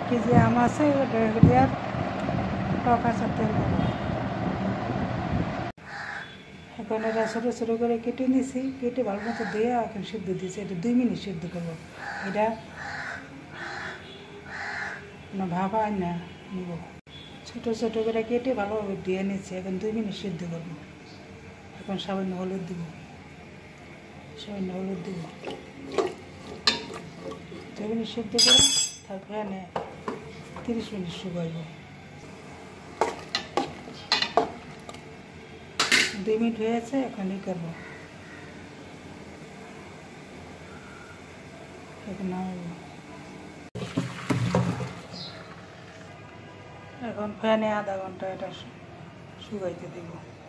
KG আম আছে, 1.5 litre টক আচার তেল দেবো। এখন এটা ছোটো ছোটো করে কেটে নিয়েছি, কেটে ভালো মতো দিয়ে এখন সিদ্ধ দিয়েছি। এটা 2 মিনিট সিদ্ধ করবো। এটা ভাপা না নিব, ছোটো ছোটো করে কেটে ভালোভাবে দিয়ে নিয়েছি। এখন 2 মিনিট সিদ্ধ করবো। এখন সামান্য হলুদ দিব, সামান্য হলুদ দিব। 2 মিনিট সিদ্ধ করে তারপরে 30 মিনিট শুকাইব। 2 মিনিট হয়েছে, এখন ই করবো, এখন নামাবো। এখন ফ্যানে আধা ঘন্টা এটা শুকাইতে দেব।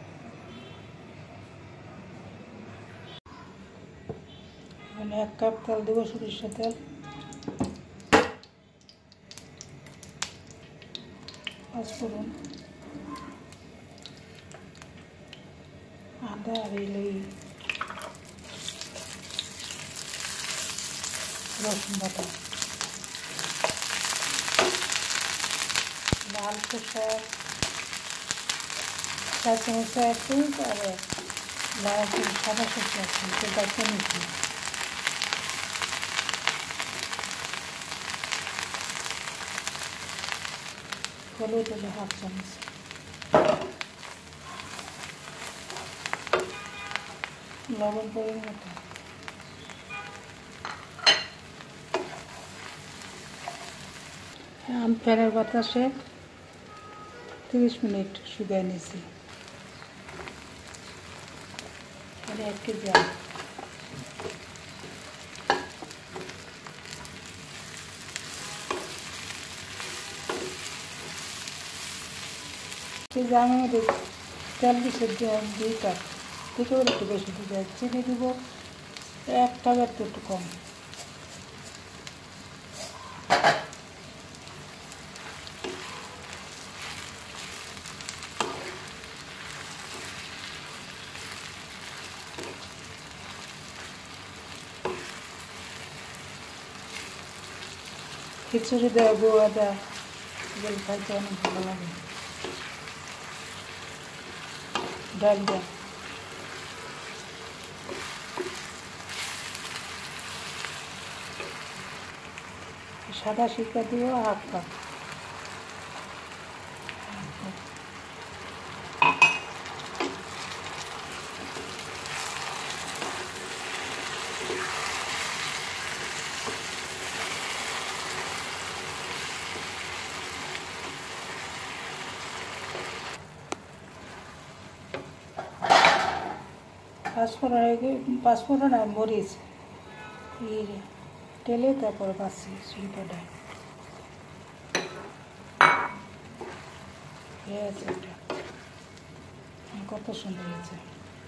মানে 1 কাপ তেল দেবো, সরিষার তেল, পাঁচফোড়ন, আদা আর রসুন বাটা, লাল সরষা 4 চামচ একটু, আর লাল সাদা সরষা একটু বাচ্চা নিচ্ছি। হলুদ হলো 1/2 চামচ, লবণ পরিমাণ মতো। আম ফ্যানের বাতাসে 30 মিনিট শুকিয়ে নিয়েছি। 1 কেজি আম, কেজি আমের মধ্যে তেল দিচ্ছে 2 কাপ, থেকেও একটু বেশি দিতে। চিনি দিব 1 কাপের তো একটু কম। খিচুড়ি দেওয়া গোয়া দেওয়া এগুলো খাইতে অনেক ভালো লাগে। ডাল দেওয়া, সাদা শিকা দিব 1/2 কাপ। পাঁচফোড়ন আর মরিচ তেলে তারপরে বাছি শিল্পটা হয়েছে। এটা কত সুন্দর হয়েছে।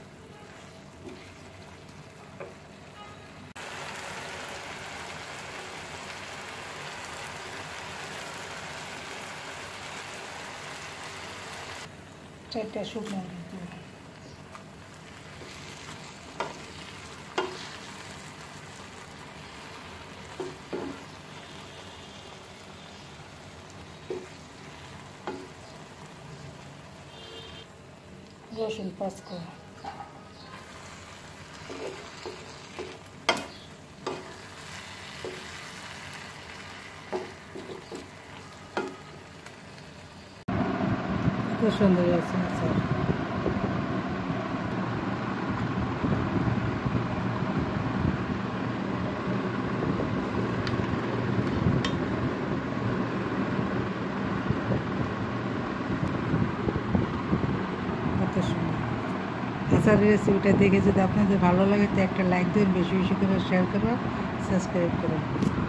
চারটা শুকনো রসুন 5 কোয়া, খুব সুন্দর হয়েছে আচার। আচারের রেসিপিটা দেখে যদি আপনাদের ভালো লাগে তো একটা লাইক দেবেন, বেশি বেশি করে শেয়ার করবেন, সাবস্ক্রাইব করবেন।